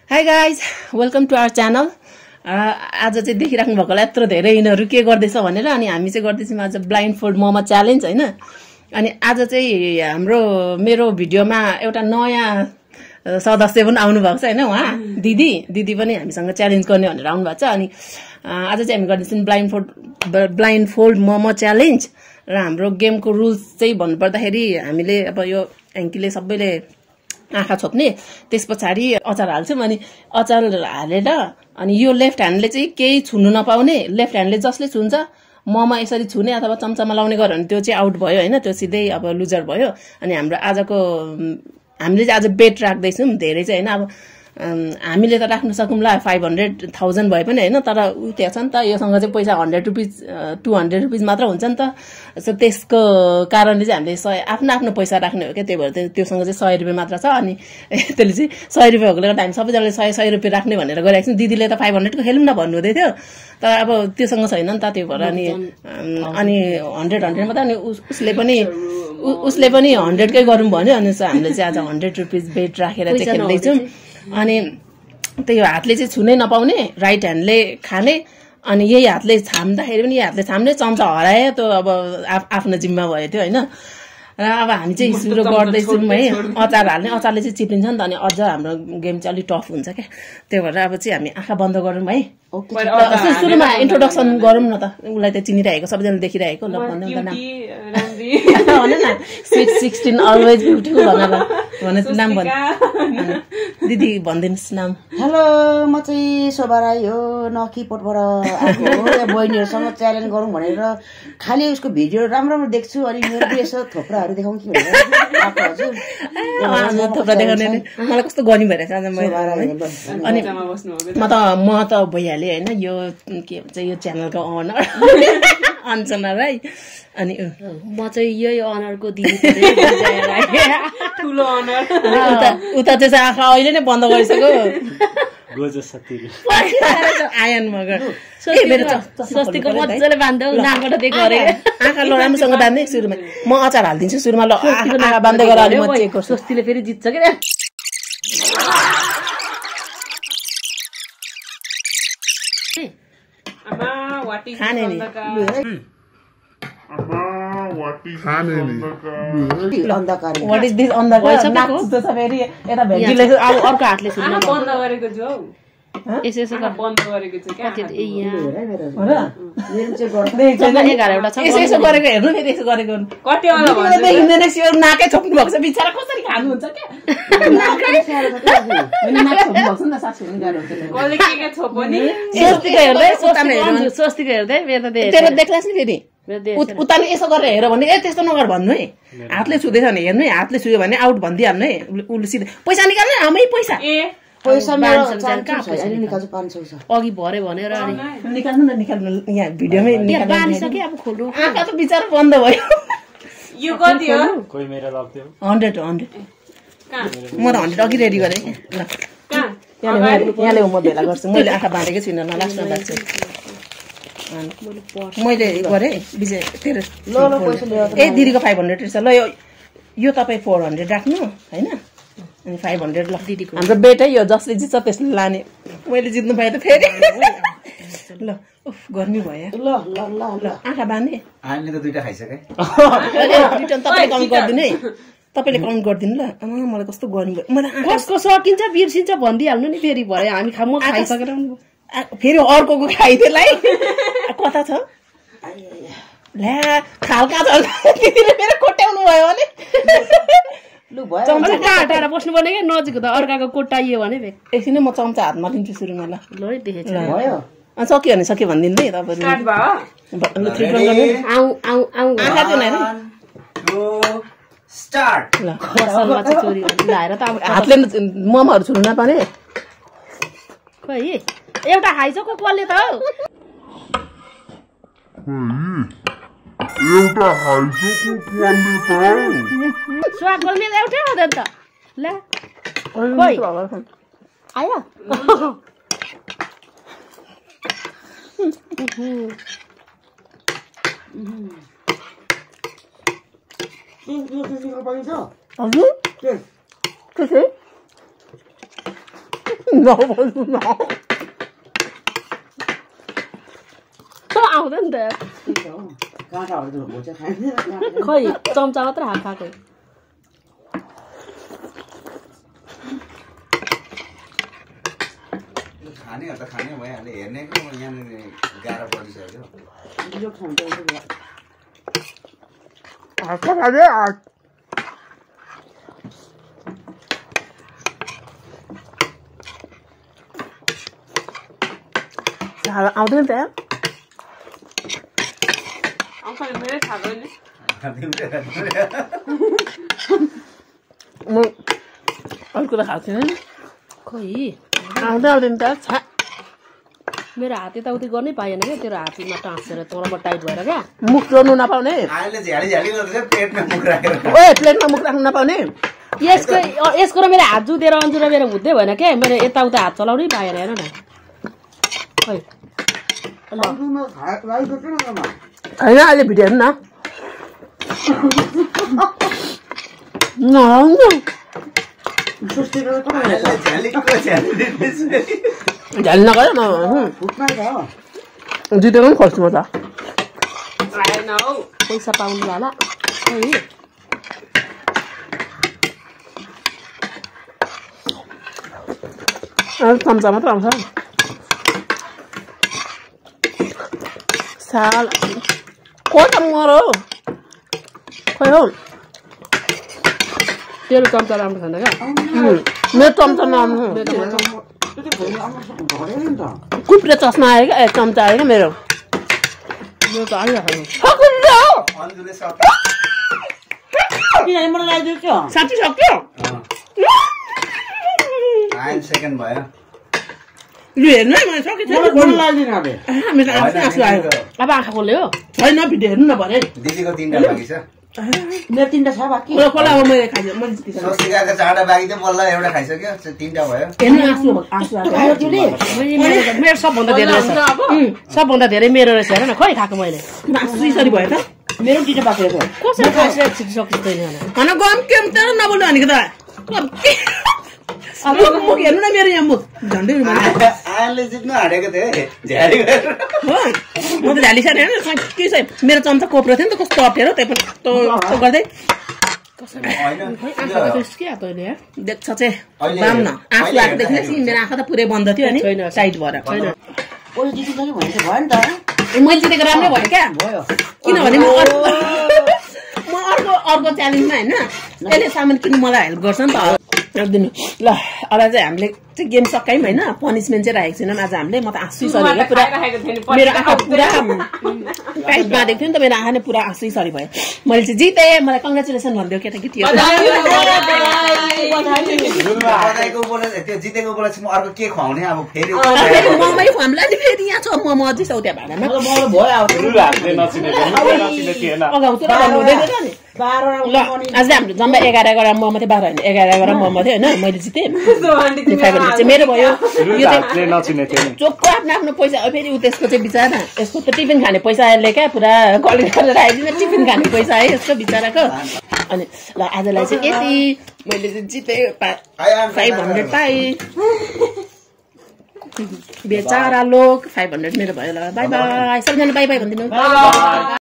Hi guys, welcome to our channel. आज चाहिँ देखिराख्नु भएको होला यत्रो धेरै यिनीहरु के गर्दैछ भनेर अनि हामी चाहिँ गर्दैछौं आज ब्लाइन्डफोल्ड मोमो च्यालेन्ज हैन। अनि आज चाहिँ हाम्रो मेरो भिडियोमा एउटा नयाँ सदस्य पनि आउनु भएको छ हैन। उहाँ दिदी पनि हामीसँग च्यालेन्ज गर्ने भनेर आउनु भएको छ। अनि आज चाहिँ हामी गर्दैछौं ब्लाइन्डफोल्ड मोमो च्यालेन्ज र हाम्रो गेमको रुल्स चाहिँ भन्नुपर्दाखेरि हामीले अब यो ह्याङ्कीले सबैले आँखा छोप्ने, त्यसपछि अचार हाल्छौं। अनि अचार हालेर अनि यो लेफ्ट ह्यान्डले चाहिँ केही छुनु नपाउने, लेफ्ट ह्यान्डले जसले छुन्छ मोमो यसरी छुने अथवा चम्चामा लाउने गर्यो भने त्यो चाहिँ आउट भयो हैन, त्यो सिधै अब लुजर भयो। अनि हाम्रो आजको हामीले चाहिँ आज बेट राख्दैछौं धेरै चाहिँ हैन। अब हामीले त राख्न सकौँला 500,000 भए पनि हैन, तर उ त्यहाँ छ नि त योसँग चाहिँ पैसा 100 रुपैयाँ 200 रुपैयाँ मात्र हुन्छ नि त। सो त्यसको कारणले चाहिँ हामीले आफ्नो आफ्नो पैसा राख्ने हो क्या, त्यही भएर त्योसँग चाहिँ 100 रुपैयाँ मात्र छ। अनि त्यसले चाहिँ 100 रुपैयाँ भएकोले गर्दा हामी सबैजनाले 100 रुपैयाँ राख्ने भनेर गरिरहेको छौं। दिदीले त 500 को खेलौँ न भन्नु हुँदै थियो, तर अब त्योसँग छैन नि त, त्यही भएर अनि 100 मात्र। अनि उसले पनि 100 कै गरौँ भन्यो। अनि हामीले चाहिँ आज 100 रुपैयाँ बेट राखेर चाहिँ खेल्दैछौँ। अनि त्यही हातले चाहिँ छुनै नपाउने, राइट ह्यान्डले खाने। अनि यही हातले छाम्दाखेरि पनि यही हातले छाम्ने, चम्चा हरायो त्यो अब आफ्नो जिम्मा भयो त्यो हैन। र अब हामी चाहिँ सुरु गर्दैछौँ है, अचार हाल्ने। अचारले चाहिँ चिप्लिन्छ नि त, अनि अझ हाम्रो गेम चाहिँ अलिक टफ हुन्छ क्या, त्यही भएर अब चाहिँ हामी आँखा बन्द गरौँ है। सुरुमा इन्ट्रोडक्सन गरौँ न त, उसलाई त चिनिरहेको सबैजना देखिरहेको। ल भन्नु त नाम भन न, स्विट 16 अलवेज ब्युटिफुल भन नाम भन। दिदी भनिदिनुहोस् नाम। हेलो, म चाहिँ शोभा राई हो, नखीपोटबाट आएको हो। यहाँ बहिनीहरूसँग च्यालेन्ज गरौँ भनेर खालि उसको भिडियो राम्रो देख्छु, अनि मेरो पनि यसो थोप्राहरू देखाउँ कि भनेर आएको हजुर। थोप्रा देखाउने मलाई कस्तो गनी भइरहेछ आज मैले। अनि म त भइहालेँ हैन, यो के भन्छ यो च्यानलको अनर अञ्जना राई। अनि म चाहिँ यही अनरको दिदी ठुलो अनर। उता चाहिँ आँखा अहिले नै बन्द गरिसक्यो आयन मगर। स्वस्तिको मजाले बान्धौ, नाकबाट देख गरे आँखा ल राम्रोसँग बान्ने। सुरुमा म अचार हालिदिन्छु, सुरुमा ल आँखा बान्दै गरेर अलि म चेक गर्छु। स्वस्तिले फेरि जित्छ के खाने नि What is this अन्धकार? नाच्छ फेरि यता भेन्टिले अब अर्को हातले सुन्नु बन्द गरेको छु हौ। यसो बन्द गरेको छु क्या। हो र मेरो चाहिँ गर्दै 11 वटा छ। यसो गरेको हेर्नु फेरि यसो गरेको कति वाला भन्छ देखिँदैन। सियो नाकै छोप्नु भएको छ बिचारा, कसरी खानु हुन्छ के नाकै सारो छ के हैन। नाक छोप्नु भएको छ नि त, सासु नि गाह्रो हुन्छ। कसले के छोप्यो नि? स्वस्तिको हेर्दै स्वस्तिको हेर्दै मेरो त तेरो देख्लास् नि फेरि उताले यसो गरेर हेर भने ए त्यस्तो नगर भन्नु है। हातले छुदैछ भने हेर्नु है, हातले छुयो भने आउट भनिदिइहाल्नु है। उल्लु सिधै पैसा निकाल्नु आमै पैसा पैसा मेरो निकाल्छु 500 छ अघि भरे भनेर। अनि निकाल्नु न, निकाल्नु यहाँ भिडियोमै निकाल्नु। बानिसके अब खोल्नु, आँखा त बिचारा बन्द भयो। यो कति हो? कोही मेरो लाग्थ्यो 100 म त 100 अघि रेडी गरेँ। ल यहाँले म भेला गर्छु, मैले आँखा बाँधेकै छुइनँ न, लास्टमा लाग्छु। मैले गरेँ विजय तेरो ए दिदीको 500 रहेछ। ल यो तपाईँ 400 राख्नु हैन, अनि 500 ल दिदीको हाम्रो बेट है। यो जसले जित्छ त्यसले लाने, मैले जित्नु पाएँ त फेरि। ल उफ गर्मी भयो। ल ल ल ल आँखा बाँध्ने हामीले त दुईटा खाइसके। रिटर्न तपाईँले काउन्ट गरिदिनु है, तपाईँले काउन्ट गरिदिनु ल। मलाई कस्तो गर्मी भयो, मलाई कसको सकिन्छ बिर्सिन्छ भनिदिइहाल्नु नि। फेरि भरे हामी म खाइसकेर फेरि अर्कोको खाइदिएलाई कता छ ल्या खालका छ मेरो कोट्याउनु भयो भने लु भयो। चम्चा काटेर बस्नुपर्ने क्या, नजिक त अर्काको कोट्टाइयो भने एकछिन म चम्चा हातमा लिन्छु सुरुमा। ल ल देखेछ भयो सक्यो भने सक्यो भनिदिनु है तपाईँले। आँखा चाहिँ होइन ल चोरी लाएर त अब हातले मोमोहरू छुनु नपाने। खै एउटा खाइसक्यो कसले त हौ? स्वाद गर्ने त एउटै हुँदैन त। ल आयो हजुर आउँदैन त काँटाहरू त भोज खाइदिन्छ खै चम्चा मात्र हात खाएको खानेहरू त खाने भइहाल्यो हेर्नेको यहाँनिर गाह्रो परिसक्यो आउँदैन त आउँछ मेरै खाएको नि म अर्को त खाएको छैन खै आउँदैन त छा मेरो हात यताउति गर्नै पाएन क्या तेरो हातमा टाँसेर तलमा टाइट भएर क्या मुख जोड्नु नपाउने अहिले झ्याली झ्याली गर्दैछ पेटमा मुख राखेर ओए प्लेटमा मुख राख्नु नपाउने यसको र मेरो हात जुतेर अन्जु र मेरो हुँदै भएन क्या मेरो यताउता हात चलाउनै पाएन हेर न खै होइन अहिले भिडियो हेर्नु झ्याली नगर जितेको पनि खोज्छु म त आएन हौ पैसा पाउनु होला है चम्चा मात्र आउँछ साल को त मरो खोइ हौ तेरो चम्चा राम्रो छैन क्या मेरो चम्चा नआउनु कुप्रे चस्मा आयो क्या चम्चा आयो क्या मेरो मेरो त आइरहेको मलाई लगाइदिएको साँच्ची सक्यो सेकेन्ड भयो लु हेर्नु है मैले सकेँ मेरो आँसु आयो अब आँखा खोल्यो छैन भिडियो हेर्नु न भने दिदीको 3टा बाँकी छ मेरो 3टा छ बाँकी खोला अब मैले खाइदिएँ मैले जितेको स्वस्तिकाको 4टा बाँकी थियो बल्ल एउटा खाइसक्यो 3टा भयो हेर्नु आँसु मेरो सबभन्दा धेरै रहेछ सबभन्दा धेरै मेरो रहेछ हेर न खै खाएको मैले आँसु यसरी भयो त मेरो 3टा बाँकी रहेछ कसरी खाइसकेको सकिँदैन भन गम के तर नबोल्नु भनेको त मुख हेर्नु न मेरो यहाँ मुख झन्डै आले जित्नु हाडेको थिएँ झ्याली गरेर म त झ्याली सार हेर्नु के छ मेरो चम्चा कोप्रो थियो नि त कस्तो अप्ठ्यारो त्यही पनि गर्दै देख्छ चाहिँ बाम न आँसु आएको देख्नेछ मेरो आँखा त पुरै बन्द थियो अनि टाइट भएर मैले जितेको राम्रै भयो क्या किनभने म अर्को च्यालेन्जमा होइन यसले सामान किन्नु मलाई हेल्प गर्छ नि त दिनु ल अब चाहिँ हामीले चाहिँ गेम सकायौँ होइन पनिसमेन्ट चाहिँ राखेको छैनौँ आज हामीले म त आँसु सरी पुरा मेरो आँखा पुरा टाइट बाँधेको थियो नि त मेरो आँखा नै पुरा आँसु सरी भयो मैले चाहिँ जितेँ मलाई कङ्ग्रेचुलेसन भनिदियो केटाकेटीहरू जितेको उपलक्ष्य म अर्को के खुवाउने अब फेरि मोमै खुवाउँला नि फेरि यहाँ छ मोमो अझै सौत्या भाँडामा अगाउँछु ल आज हाम्रो जम्मा 11 मोमो थियो 12 होइन 11 मोमो थियो होइन मैले जितेँ चाहिँ मेरो भयो यो चाहिँ चोखो आफ्नो आफ्नो पैसा फेरि उ त्यसको चाहिँ बिचरा यसको त टिफिन खाने पैसाले क्या पुरा कलेक्ट गरेर आइदिनु टिफिन खाने पैसा है यसको बिचराको अनि ल आजलाई चाहिँ यति मैले चाहिँ जितेँ 500 पाएँ बेचारा लोक 500 मेरो भयो ल बाई बाई सबैजना बाई बाई भनिदिनु